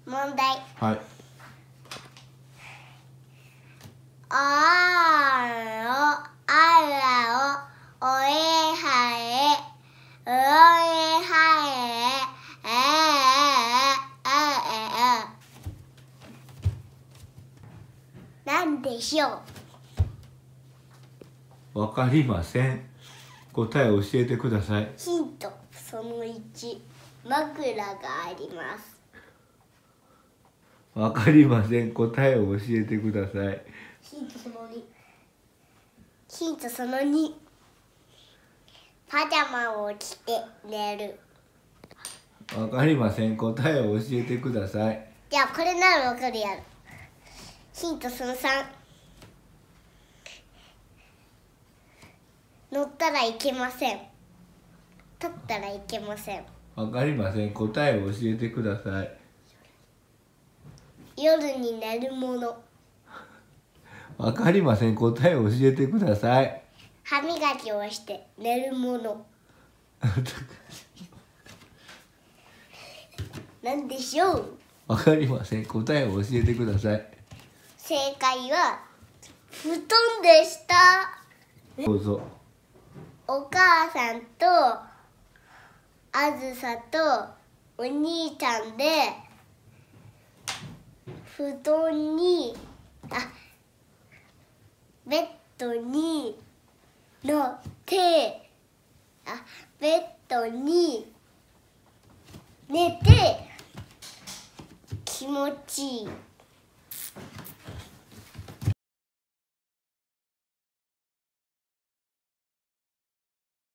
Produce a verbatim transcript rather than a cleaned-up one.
問題。 はい。 おあおあらおおえはえうおえはええええええなんでしょう。 わかりません。答えを教えてください。 ヒントそのいち、枕があります。 わかりません。答えを教えてください。 ヒントそのに、ヒントそのに、パジャマを着て寝る。 わかりません。答えを教えてください。 じゃあこれならわかるやろ。ヒントそのさん、乗ったらいけません。立ったらいけません。 わかりません。答えを教えてください。 夜に寝るもの。 わかりません。答えを教えてください。 歯磨きをして寝るもの。なんでしょう。 わかりません。答えを教えてください。 正解は布団でした。 どうぞ。 お母さんとあずさとお兄ちゃんで布団にあベッドに乗ってあベッドに寝て気持ちいい。